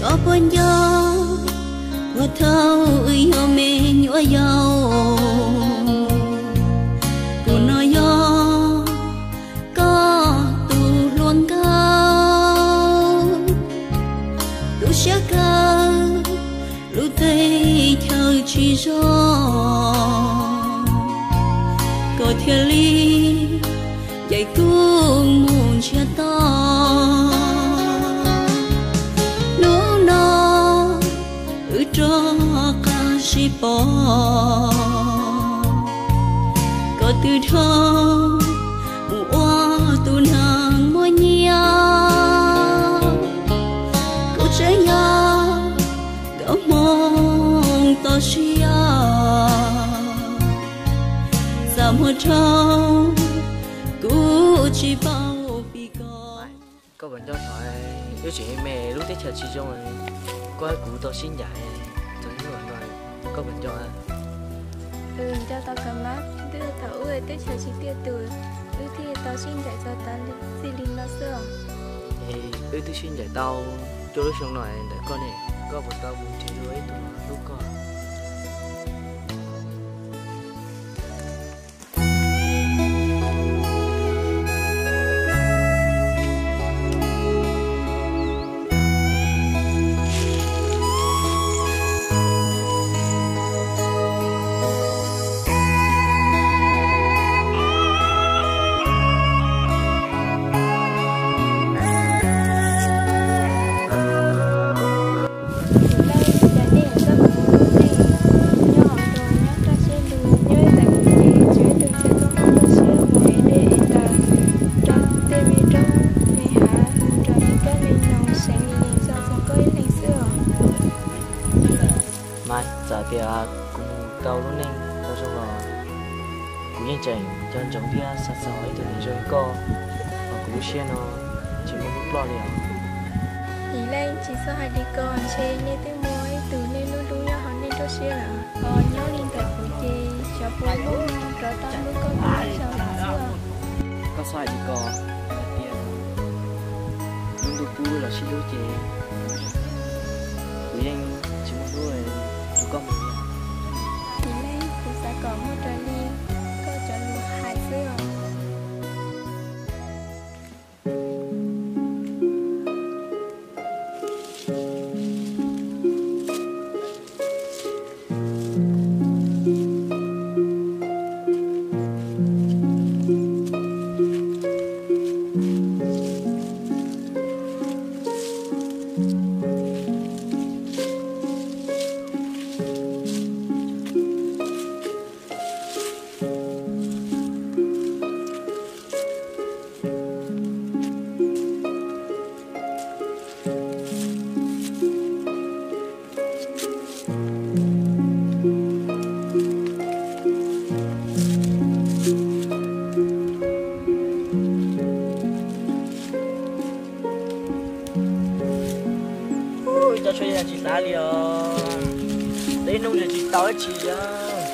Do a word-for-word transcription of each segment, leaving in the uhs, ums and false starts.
có buồn gió một thâu ơi hôm mê nhua dầu cô nói gió có tu luôn cao tu sẽ cao lu tây theo chỉ gió có thiên lý dạy cung muôn chia to cho ca sĩ bỏ có từ thơ mua tu nàng mua nhau có trái nhau có mong to xia ra một trâu cũ chỉ bao bị có có bạn cho thoại yêu chị mẹ lúc tết chờ chị cho rồi có cụ to xin dạy chẳng như vậy rồi có bạn cho à ừ cho tao cầm mắt đưa thấu người tết chờ chị tia từ ư thì tao xin dạy cho tao gì linh nó xưa thì ư tôi xin dạy tao cho lúc xong này để con này có một tao muốn chơi đuổi tụi lúc con giờ thì cũng tàu luôn nên tàu xong rồi cũng như chạy cho giống thì sát sao ấy thì rồi co và cũng xe nó chỉ một lúc lo liền thì lên chỉ số hai đi con xe nên tới mối từ nên luôn đúng nhau họ nên cho xe là họ nhau liên tại phụ chị cho phụ lúc trở tao lúc con cũng sao là xưa có sai đi co là tiền luôn được vui là xin lỗi chị cũng như chỉ một lúc rồi con mình thì lên cũng sẽ có một trò liên có trò lụa hai xưa cho chơi là chị đá liền đấy nông giờ chị tao ấy chị á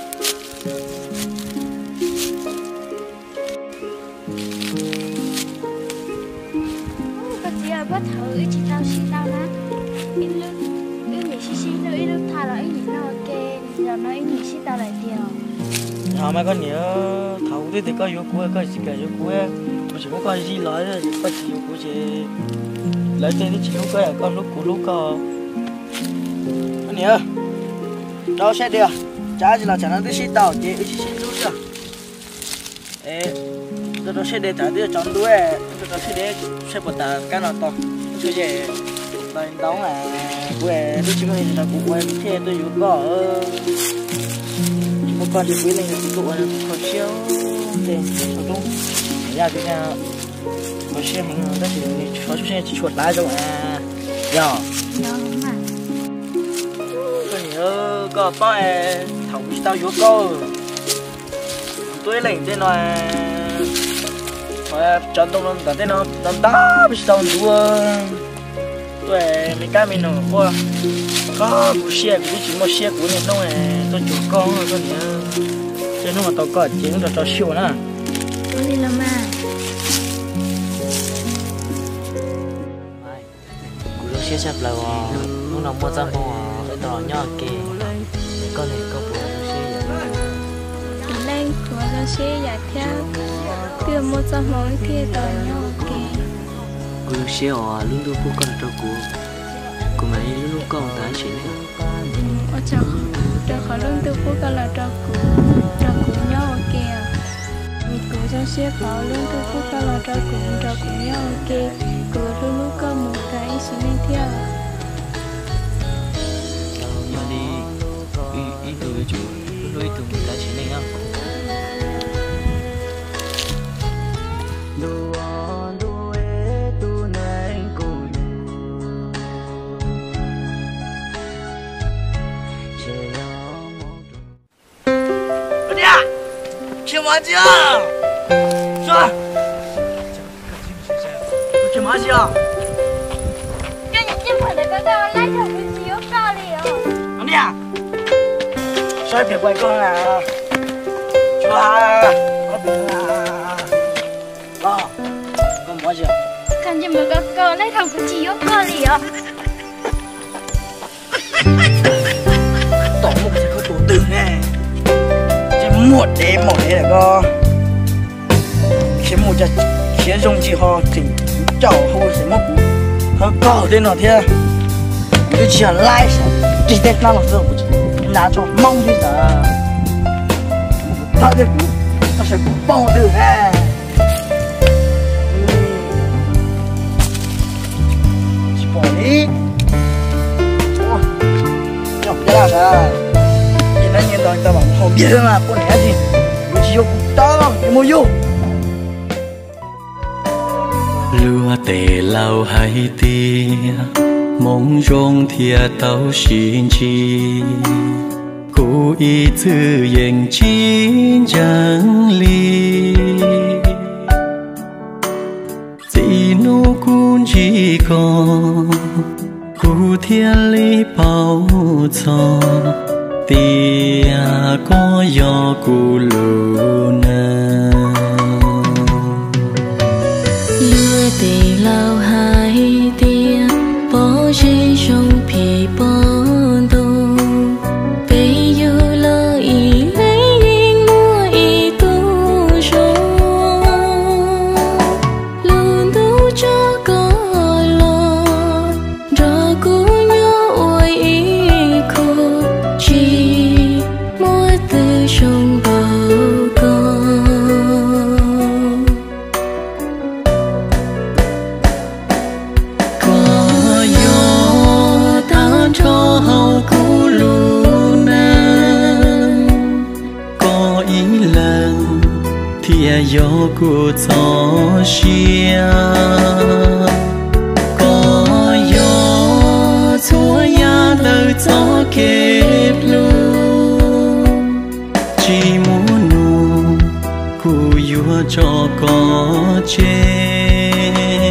có chị à bắt thử chị tao xí tao nè ít lúc ít nghỉ xí xí nữa ít lúc thà là ít nghỉ nào ok giờ nó ít nghỉ xí tao lại tiền họ mà con nhớ thầu thì thì có yếu cuối có gì cả yếu cuối tôi chỉ có con gì nói rồi có chỉ yếu cuối chị lấy tên thì chỉ lúc cái con lúc cũ lúc có con nhớ đâu xe đi à trả gì là trả nó đi xí tàu chị xí xí lúc chưa ê tôi đâu xe đi trả đi chọn đuôi tôi đâu xe đi xe bột tà cái nào to tôi về đây đóng là quê tôi chỉ có hình là cụ quê thế tôi yếu có một con chỉ quý này thì cụ là còn siêu tiền số đúng ra cái nhà có xe mình đó thì có xe chỉ chuột lái rồi à giờ có nhớ có bao thầu tao vô cô tôi lấy tên là thôi chọn tông luôn tên nó tao đá bị sao đua tôi mình cái mình nó qua có một xe cũng chỉ một xe của nên nó tôi chủ con rồi con nhớ cho nó mà tao có chuyện rồi tao siêu nè tôi đi làm mà xe sập lại à lúc nào mua trăm bông à cái tàu nhỏ kì để con này có bùa đồ xe thì lên của nó xe giả theo từ một trăm mỗi kia tàu nhỏ kì cô xe à luôn luôn bố con cho cô cô mày luôn luôn con ta chỉ này ở chỗ cho khỏi luôn từ bố con là cho cụ cho cụ nhỏ kìa cụ cho xe bảo luôn từ bố con là cho cụ cho cụ nhỏ kìa cụ luôn luôn có một cái xin lên theo giờ đi ý ý từ chủ lối từ người ta chỉ này á去麻将，说，去麻将。 跟你进门的哥哥来场不起有道理哦。 阿弟啊，稍微别怪光了，去吧，我别了。啊，干嘛去？ 看见没哥哥来场不起有道理哦。 tổng một cái tổ tử này chỉ một đêm một đêm là có khiến một cái khiến dùng chỉ họ chỉnh chảo hồi sẽ mất họ có tên nào thế cứ chỉ là like chỉ tết nào là giờ một拿cho mong đi ta ta sẽ ta sẽ bao tử này chỉ bỏ đi nhóc ra ra nhìn nó nhìn toàn ta bảo không biết mà con này gì nó chỉ vô cũng to cái môi vô lúa tề lao hai tia mong rong thia tao xin chi cố ý tự yên chín chẳng ly chỉ nô cũng chỉ còn cố thiên lý bao cho tia có gió cù lù nè lúa tề lao hai tia bỏ rơi trong皮bao tô bây giờ là ý lấy đi mua ý tu rồi luôn tu cho có lo ra cố nhớ ôi ý cô chỉ mua từ trong bầu con có gió ta cho hậu cũ lù nắng có ý lần thì gió của gió xia có gió chúa ya đời gió kẹp luôn chỉ muốn nụ cụ vua cho có chết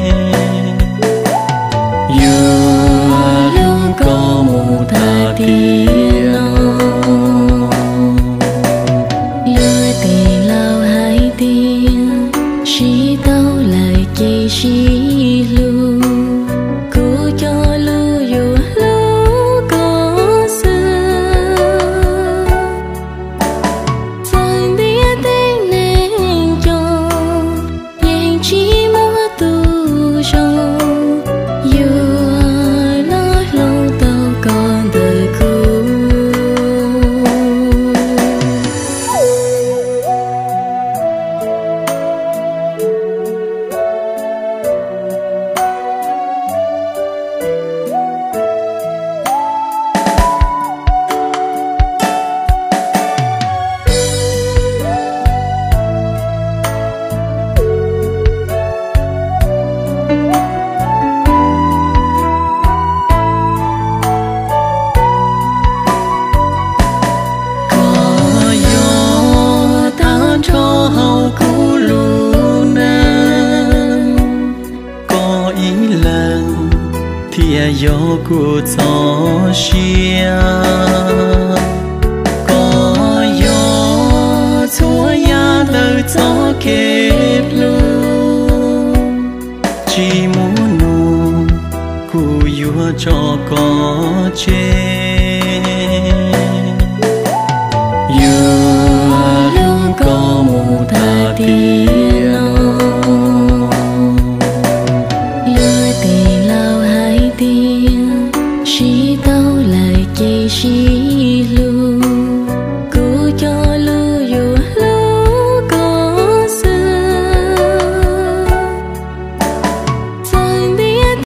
vừa lúc có một ta tiếng lúa tề lao hai tia chỉ tao lại chỉ chỉ lu cố cho lu dù lu có xưa phang đĩa tên nên cho yên chỉ mua tu cho dù nó lâu tao còn đời cũ có gió ta cho hậu cũ lù nắng có ý lần thì gió của gió xia có gió chúa ya đời gió kẹp luôn chỉ muốn nụ cụ vua cho có chê